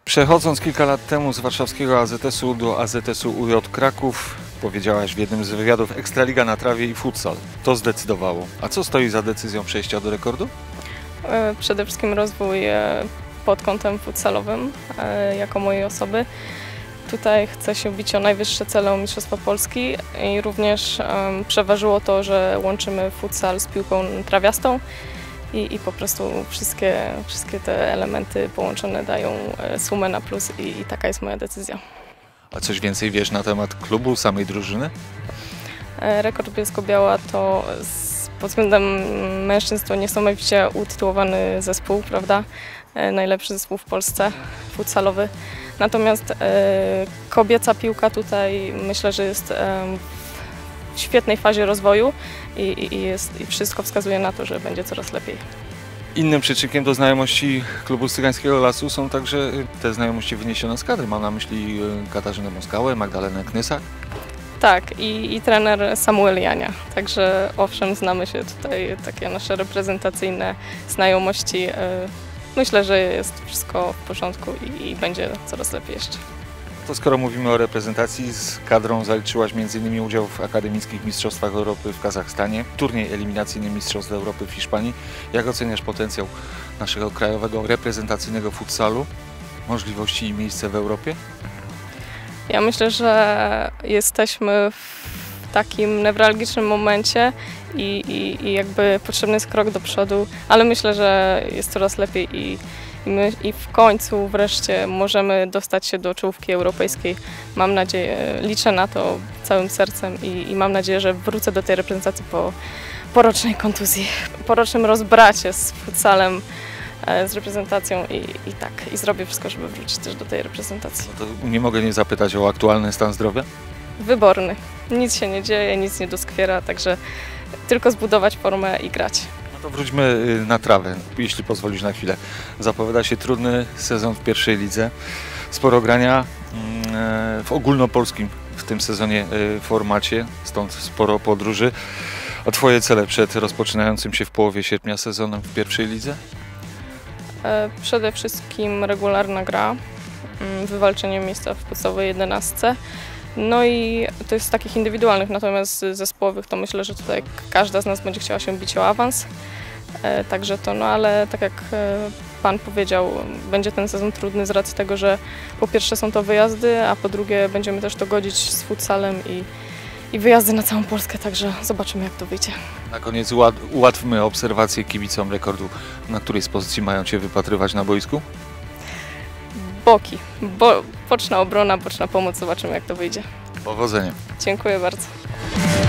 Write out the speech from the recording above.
Przechodząc kilka lat temu z warszawskiego AZS-u do AZS-u UJ Kraków, powiedziałaś w jednym z wywiadów: Ekstraliga na trawie i futsal. To zdecydowało. A co stoi za decyzją przejścia do rekordu? Przede wszystkim rozwój pod kątem futsalowym jako mojej osoby. Tutaj chcę się bić o najwyższe cele, o Mistrzostwa Polski i również przeważyło to, że łączymy futsal z piłką trawiastą i po prostu wszystkie te elementy połączone dają sumę na plus i taka jest moja decyzja. A coś więcej wiesz na temat klubu, samej drużyny? Rekord Bielsko-Biała to pod względem mężczyzn to niesamowicie utytułowany zespół, prawda? Najlepszy zespół w Polsce, futsalowy. Natomiast kobieca piłka tutaj myślę, że jest w świetnej fazie rozwoju i wszystko wskazuje na to, że będzie coraz lepiej. Innym przyczynkiem do znajomości klubu Cygańskiego Lasu są także te znajomości wyniesione z kadry. Mam na myśli Katarzynę Moskałę, Magdalenę Knysak. Tak, i trener Samuel Jania. Także owszem, znamy się tutaj, takie nasze reprezentacyjne znajomości. Myślę, że jest wszystko w porządku i będzie coraz lepiej jeszcze. To skoro mówimy o reprezentacji, z kadrą zaliczyłaś m.in. udział w akademickich mistrzostwach Europy w Kazachstanie, turniej eliminacyjny Mistrzostw Europy w Hiszpanii. Jak oceniasz potencjał naszego krajowego reprezentacyjnego futsalu, możliwości i miejsce w Europie? Ja myślę, że jesteśmy w takim newralgicznym momencie i jakby potrzebny jest krok do przodu, ale myślę, że jest coraz lepiej i w końcu wreszcie możemy dostać się do czołówki europejskiej. Mam nadzieję, liczę na to całym sercem i mam nadzieję, że wrócę do tej reprezentacji po rocznej kontuzji, po rocznym rozbracie z futsalem, z reprezentacją i zrobię wszystko, żeby wrócić też do tej reprezentacji. No to nie mogę nie zapytać o aktualny stan zdrowia? Wyborny. Nic się nie dzieje, nic nie doskwiera, także tylko zbudować formę i grać. No to wróćmy na trawę, jeśli pozwolisz na chwilę. Zapowiada się trudny sezon w pierwszej lidze. Sporo grania w ogólnopolskim w tym sezonie formacie, stąd sporo podróży. A Twoje cele przed rozpoczynającym się w połowie sierpnia sezonem w pierwszej lidze? Przede wszystkim regularna gra, wywalczenie miejsca w podstawowej 11. No i to jest z takich indywidualnych, natomiast zespołowych to myślę, że tutaj każda z nas będzie chciała się bić o awans. Także to, no ale tak jak Pan powiedział, będzie ten sezon trudny z racji tego, że po pierwsze są to wyjazdy, a po drugie będziemy też to godzić z futsalem i wyjazdy na całą Polskę, także zobaczymy, jak to wyjdzie. Na koniec ułatwmy obserwację kibicom rekordu. Na której z pozycji mają Cię wypatrywać na boisku? Boki, boczna obrona, boczna pomoc, zobaczymy, jak to wyjdzie. Powodzenia. Dziękuję bardzo.